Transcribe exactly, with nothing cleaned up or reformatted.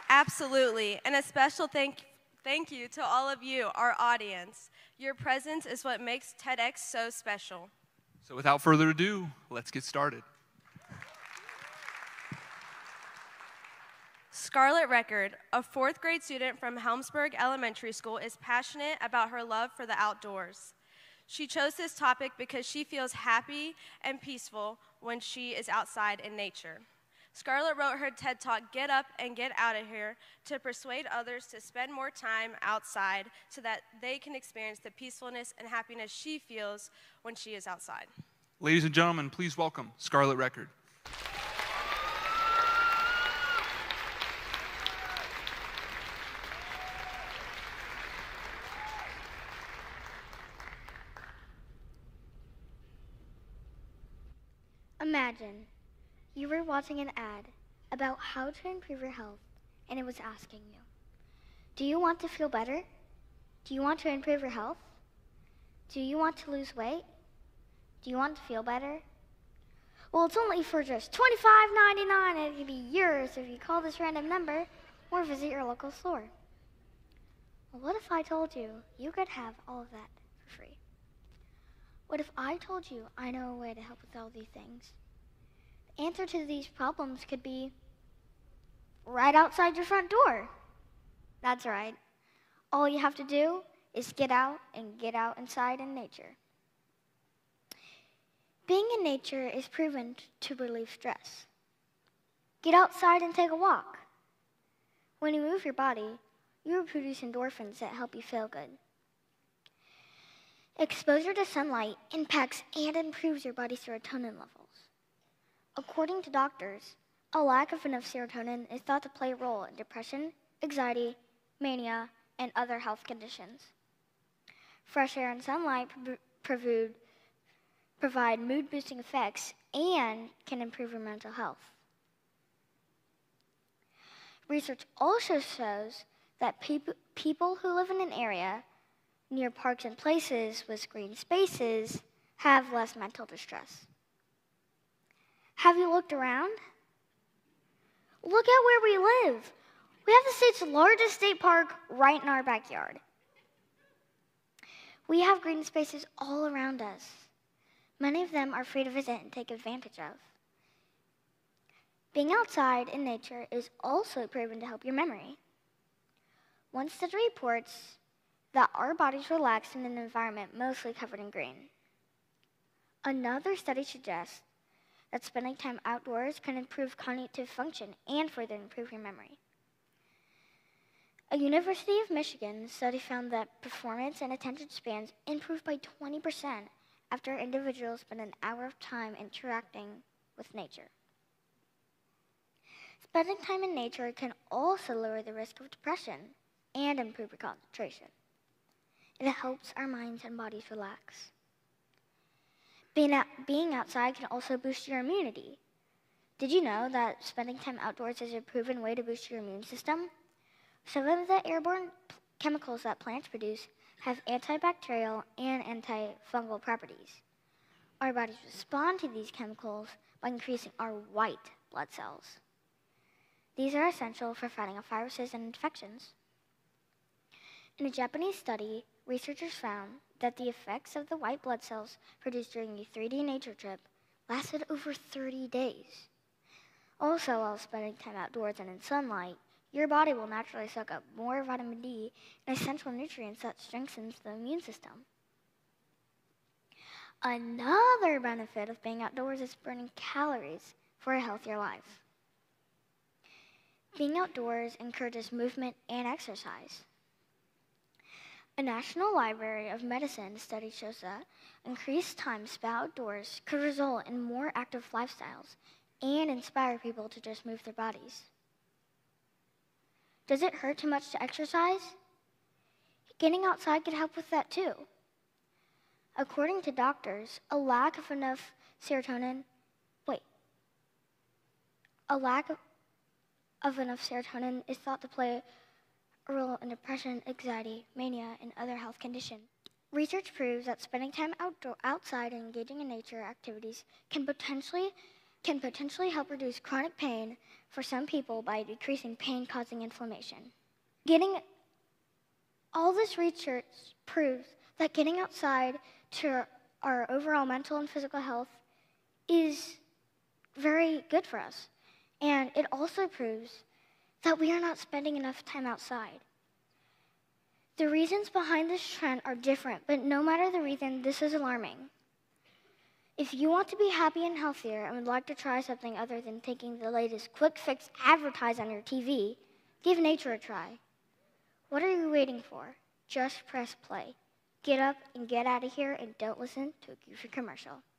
Absolutely, and a special thank, thank you to all of you, our audience. Your presence is what makes TEDx so special. So without further ado, let's get started. Scarlett Record, a fourth grade student from Helmsburg Elementary School, is passionate about her love for the outdoors. She chose this topic because she feels happy and peaceful when she is outside in nature. Scarlett wrote her TED Talk, Get Up and Get Out of Here, to persuade others to spend more time outside so that they can experience the peacefulness and happiness she feels when she is outside. Ladies and gentlemen, please welcome Scarlett Record. Imagine you were watching an ad about how to improve your health, and it was asking you, do you want to feel better? Do you want to improve your health? Do you want to lose weight? Do you want to feel better? Well, it's only for just twenty-five ninety-nine, and it can be yours if you call this random number or visit your local store. Well, what if I told you you could have all of that for free? What if I told you I know a way to help with all these things? The answer to these problems could be right outside your front door. That's right. All you have to do is get out and get out inside in nature. Being in nature is proven to relieve stress. Get outside and take a walk. When you move your body, you will produce endorphins that help you feel good. Exposure to sunlight impacts and improves your body's serotonin levels. According to doctors, a lack of enough serotonin is thought to play a role in depression, anxiety, mania, and other health conditions. Fresh air and sunlight provide, provide mood-boosting effects and can improve your mental health. Research also shows that peop- people who live in an area near parks and places with green spaces have less mental distress. Have you looked around? Look at where we live. We have the state's largest state park right in our backyard. We have green spaces all around us. Many of them are free to visit and take advantage of. Being outside in nature is also proven to help your memory. One study reports that our bodies relax in an environment mostly covered in green. Another study suggests that spending time outdoors can improve cognitive function and further improve your memory. A University of Michigan study found that performance and attention spans improved by twenty percent after individuals spend an hour of time interacting with nature. Spending time in nature can also lower the risk of depression and improve your concentration. It helps our minds and bodies relax. Being, out, being outside can also boost your immunity. Did you know that spending time outdoors is a proven way to boost your immune system? Some of the airborne p- chemicals that plants produce have antibacterial and antifungal properties. Our bodies respond to these chemicals by increasing our white blood cells. These are essential for fighting off viruses and infections. In a Japanese study, researchers found that the effects of the white blood cells produced during a three D nature trip lasted over thirty days. Also, while spending time outdoors and in sunlight, your body will naturally soak up more vitamin D and essential nutrients that strengthens the immune system. Another benefit of being outdoors is burning calories for a healthier life. Being outdoors encourages movement and exercise. A National Library of Medicine study shows that increased time spent outdoors could result in more active lifestyles and inspire people to just move their bodies. Does it hurt too much to exercise? Getting outside could help with that too. According to doctors, a lack of enough serotonin, wait, a lack of, of enough serotonin is thought to play a role in depression, anxiety, mania, and other health conditions. Research proves that spending time outdoor, outside and engaging in nature activities can potentially can potentially help reduce chronic pain for some people by decreasing pain-causing inflammation. Getting all this research proves that getting outside to our overall mental and physical health is very good for us. And it also proves that we are not spending enough time outside. The reasons behind this trend are different, but no matter the reason, this is alarming. If you want to be happy and healthier and would like to try something other than taking the latest quick fix advertised on your T V, give nature a try. What are you waiting for? Just press play. Get up and get out of here and don't listen to a goofy commercial.